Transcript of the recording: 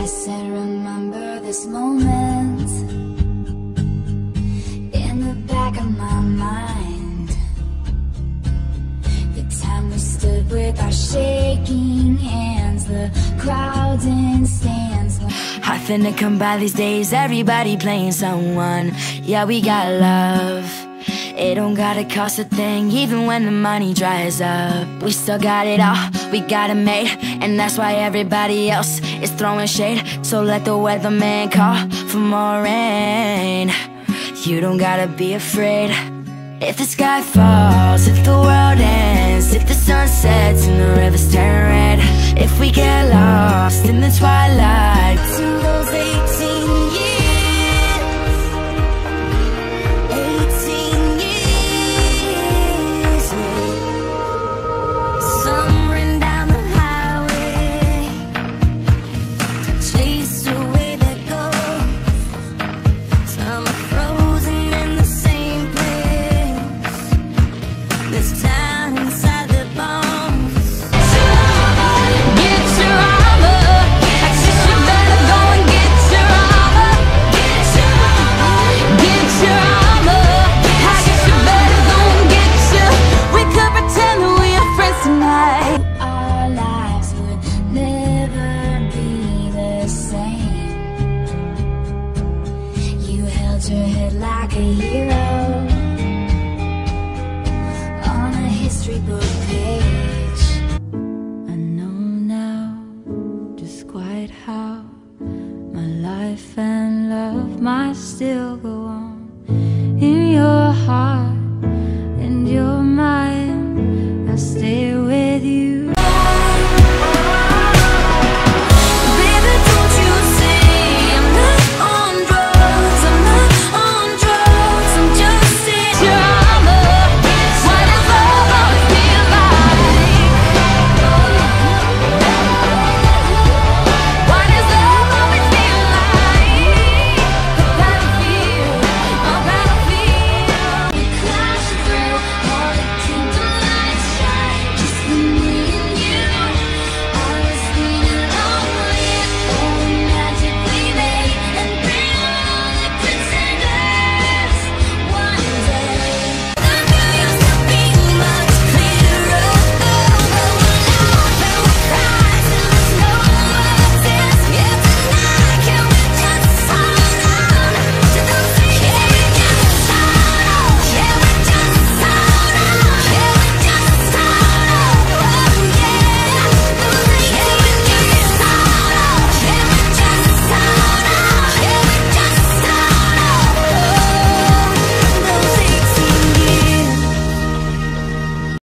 said remember this moment in the back of my mind, the time we stood with our shaking hands, the crowd in stands. I finna come by these days, everybody playing someone. Yeah, we got love, it don't gotta cost a thing. Even when the money dries up, we still got it all, we got it made. And that's why everybody else is throwing shade. So let the weatherman call for more rain. You don't gotta be afraid. If the sky falls, if the world ends, if the sun sets and the rivers turn red, if we get lost in the twilight to those 18 years, 18 years, soaring down the highway, chase away the ghosts. Some are frozen in the same place, this town inside the bones. Get your armor, I guess you better go and get your armor. Get your armor, I guess you better go and get your. We could pretend that we are friends tonight. Our lives would never be the same. You held your head like a hero on a history book page. I know now just quite how my life and love might still go